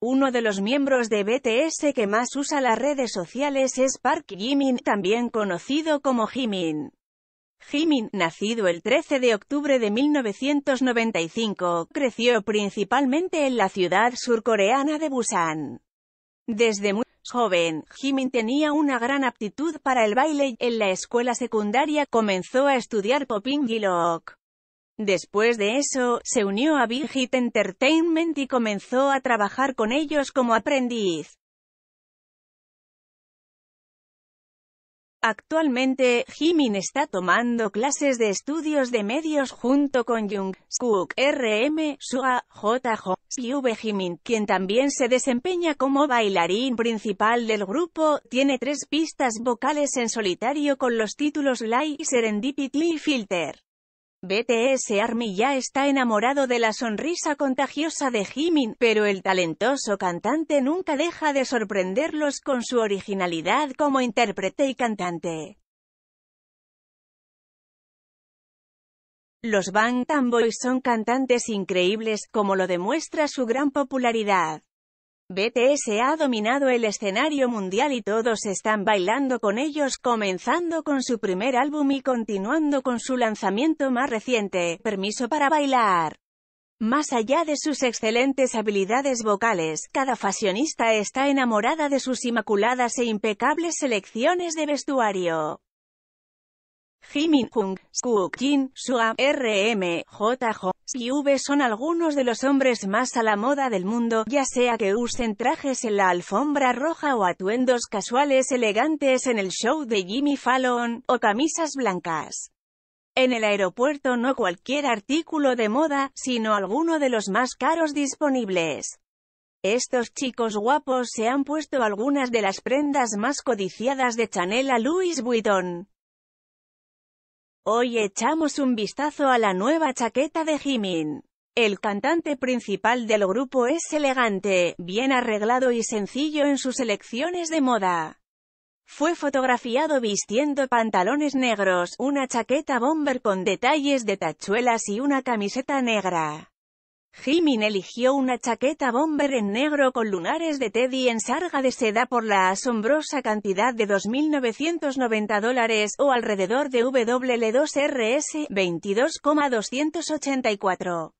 Uno de los miembros de BTS que más usa las redes sociales es Park Jimin, también conocido como Jimin. Jimin, nacido el 13 de octubre de 1995, creció principalmente en la ciudad surcoreana de Busan. Desde muy joven, Jimin tenía una gran aptitud para el baile. En la escuela secundaria comenzó a estudiar popping y rock. Después de eso, se unió a Big Hit Entertainment y comenzó a trabajar con ellos como aprendiz. Actualmente, Jimin está tomando clases de estudios de medios junto con Jungkook, RM, Suga, JJ, V. Jimin, quien también se desempeña como bailarín principal del grupo, tiene 3 pistas vocales en solitario con los títulos Like, Serendipity y Filter. BTS Army ya está enamorado de la sonrisa contagiosa de Jimin, pero el talentoso cantante nunca deja de sorprenderlos con su originalidad como intérprete y cantante. Los Bangtan Boys son cantantes increíbles, como lo demuestra su gran popularidad. BTS ha dominado el escenario mundial y todos están bailando con ellos, comenzando con su primer álbum y continuando con su lanzamiento más reciente, Permiso para Bailar. Más allá de sus excelentes habilidades vocales, cada fashionista está enamorada de sus inmaculadas e impecables selecciones de vestuario. Jimin, Jungkook, Jin, Suga, RM, JJ y V son algunos de los hombres más a la moda del mundo, ya sea que usen trajes en la alfombra roja o atuendos casuales elegantes en el show de Jimmy Fallon, o camisas blancas. En el aeropuerto no cualquier artículo de moda, sino alguno de los más caros disponibles. Estos chicos guapos se han puesto algunas de las prendas más codiciadas de Chanel a Louis Vuitton. Hoy echamos un vistazo a la nueva chaqueta de Jimin. El cantante principal del grupo es elegante, bien arreglado y sencillo en sus elecciones de moda. Fue fotografiado vistiendo pantalones negros, una chaqueta bomber con detalles de tachuelas y una camiseta negra. Jimin eligió una chaqueta bomber en negro con lunares de teddy en sarga de seda por la asombrosa cantidad de $2.990 o alrededor de $2RS 22,284.